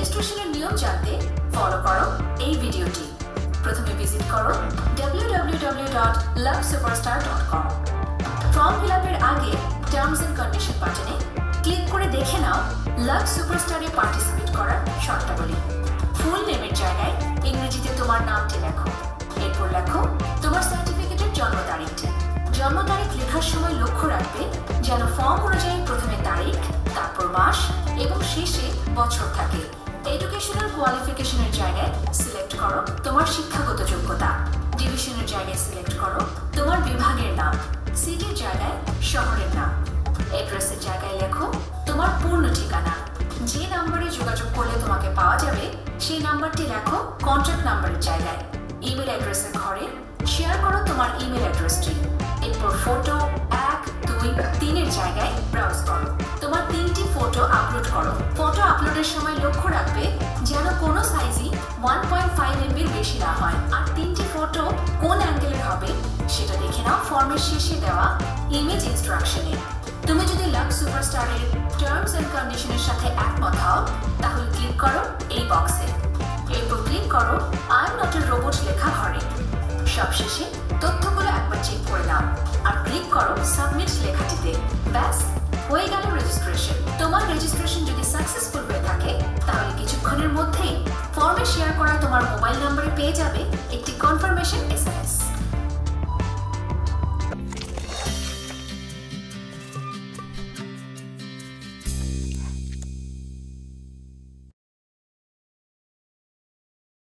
রেজিস্ট্রেশনের নিয়ম জানতে ফলো করো এই ভিডিওটি। প্রথমে ভিজিট করো www.lucksuperstar.com। ফর্ম ফিল আপের আগে টার্মস এন্ড কন্ডিশন বাটনে ক্লিক করে দেখে নাও লাক সুপারস্টারে পার্টিসিপেট করার শর্তাবলী। ফুল নেমের জায়গায় ইংরেজিতে তোমার নামটি লেখো। এরপর লেখো তোমার সার্টিফিকেটের জন্ম তারিখটি। জন্ম তারিখ লেখার সময় লক্ষ্য রাখবে যেন ফর্ম অনুযায়ী প্রথমে তারিখ, তারপর মাস এবং শেষে বছর থাকে। এডুকেশনাল কোয়ালিফিকেশনের জায়গায় সিলেক্ট করো তোমার শিক্ষাগত যোগ্যতা। ডিভিশনের জায়গায় সিলেক্ট করো তোমার বিভাগের নাম। সিটির জায়গায় শহরের নাম। অ্যাড্রেসের জায়গায় লেখো তোমার পূর্ণ ঠিকানা। যে নাম্বারে যোগাযোগ করলে তোমাকে পাওয়া যাবে সেই নাম্বারটি লেখো কন্ট্যাক্ট নাম্বারের জায়গায়। ইমেল অ্যাড্রেসের ঘরে শেয়ার করো তোমার ইমেল অ্যাড্রেসটি। এরপর ফটো 1, 2, 3 জায়গায় ব্রাউজ করো। তোমার 3টি ফটো আপলোড করো। ফটো আপলোডের সময় লক্ষ্য রাখবে যেন কোনো সাইজই 1.5 MB বেশি না হয়। আর 3টি ফটো কোন অ্যাঙ্গেলের হবে সেটা দেখে নাও ফর্মের শেষে দেওয়া ইমেজ ইনস্ট্রাকশনে। তুমি যদি লাক সুপারস্টারের টার্মস এন্ড কন্ডিশনের সাথে একমত হও তাহলে ক্লিক করো এই বক্সে। এরপর ক্লিক করো I am not a robot লেখা ঘরে। সবশেষে তথ্যগুলো একবার চেক করে নাও আর ক্লিক করো সাবমিট লেখাটিতে। ব্যাস, হয়ে গেল রেজিস্ট্রেশন। তোমার রেজিস্ট্রেশন যদি সাকসেসফুল হয়ে থাকে তাহলে কিছুক্ষণের মধ্যেই ফর্মে শেয়ার করা তোমার মোবাইল নম্বরে পেয়ে যাবে একটি কনফার্মেশন SMS।